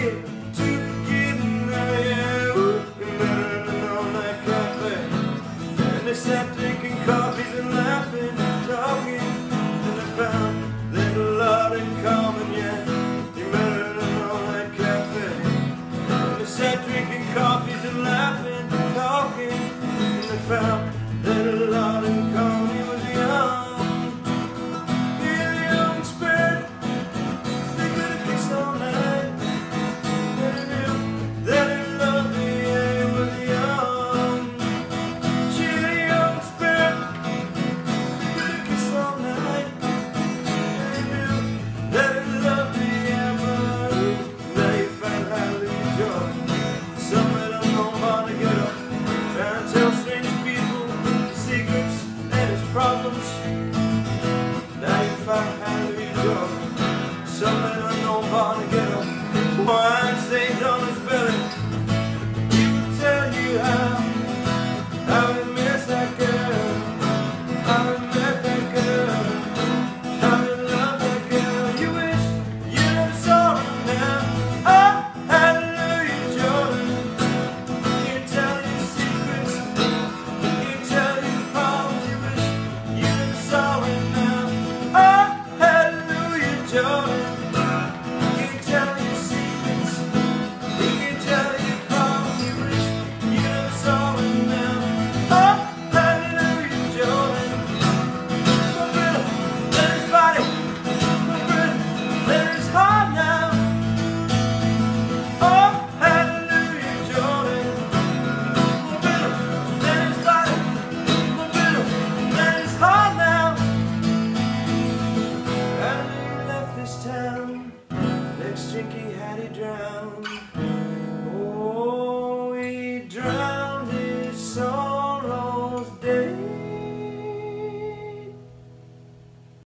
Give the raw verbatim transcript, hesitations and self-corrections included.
get to getting there, yeah. Ooh, you better than on that cafe. And they sat drinking coffees and laughing and talking, and they found they had a lot in common, yeah. You better than on that cafe. And they sat drinking coffees and laughing and talking, and they found they had a lot in common. He was young. Problems. Now you find how to enjoy something unknown about to get him. Wine stains on his belly. He will tell you how how he missed that girl, how he met that girl, how he loved that girl. You wish you never saw her now. Oh, hallelujah, Jordan. He can tell you secrets. He can tell you the problems. You wish sorry now. Oh, hallelujah, Jordan. He can tell you secrets. He can tell you problems. You wish you never saw him now. Oh, hallelujah, Jordan. My brother, let his body. My brother, let his heart now. Oh, hallelujah, Jordan. My brother, let his body. My brother, let his heart now. This town, next drink he had he drowned.